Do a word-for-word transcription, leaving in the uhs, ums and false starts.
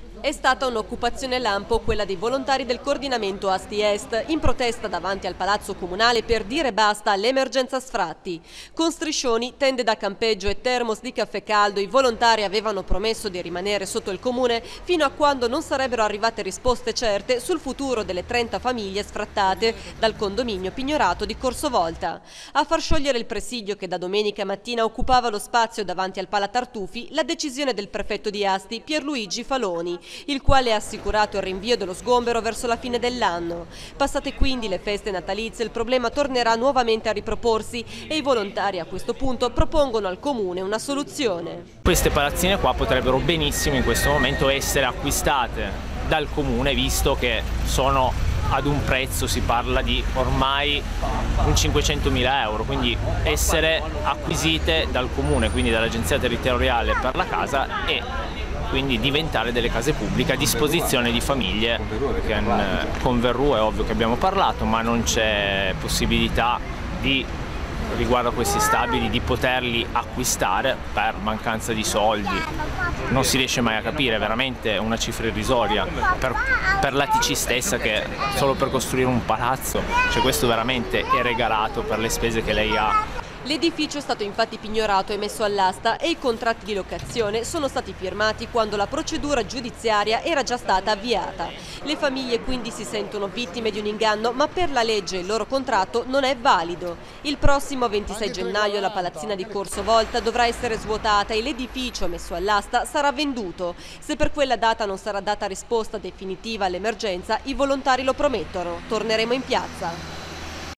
È stata un'occupazione lampo quella dei volontari del coordinamento Asti Est in protesta davanti al Palazzo Comunale per dire basta all'emergenza sfratti. Con striscioni, tende da campeggio e termos di caffè caldo i volontari avevano promesso di rimanere sotto il comune fino a quando non sarebbero arrivate risposte certe sul futuro delle trenta famiglie sfrattate dal condominio pignorato di Corso Volta. A far sciogliere il presidio che da domenica mattina occupava lo spazio davanti al Pala Tartufi la decisione del prefetto di Asti Pierluigi Faloni, il quale ha assicurato il rinvio dello sgombero verso la fine dell'anno. Passate quindi le feste natalizie, il problema tornerà nuovamente a riproporsi e i volontari a questo punto propongono al comune una soluzione. Queste palazzine qua potrebbero benissimo in questo momento essere acquistate dal comune, visto che sono ad un prezzo, si parla di ormai un cinquecentomila euro, quindi essere acquisite dal comune, quindi dall'agenzia territoriale per la casa, e quindi diventare delle case pubbliche a disposizione di famiglie. Con Verrù è ovvio che abbiamo parlato, ma non c'è possibilità di, riguardo a questi stabili, di poterli acquistare per mancanza di soldi. Non si riesce mai a capire, è veramente una cifra irrisoria per, per la T C stessa, che solo per costruire un palazzo, cioè questo veramente è regalato per le spese che lei ha. L'edificio è stato infatti pignorato e messo all'asta e i contratti di locazione sono stati firmati quando la procedura giudiziaria era già stata avviata. Le famiglie quindi si sentono vittime di un inganno, ma per la legge il loro contratto non è valido. Il prossimo ventisei gennaio la palazzina di Corso Volta dovrà essere svuotata e l'edificio messo all'asta sarà venduto. Se per quella data non sarà data risposta definitiva all'emergenza, i volontari lo promettono: torneremo in piazza.